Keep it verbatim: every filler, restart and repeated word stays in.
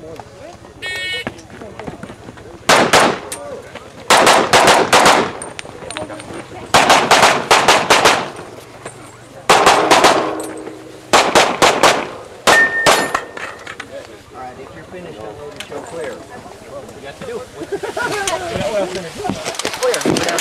Alright, if you're finished, I'll show clear. You got to do it. Clear.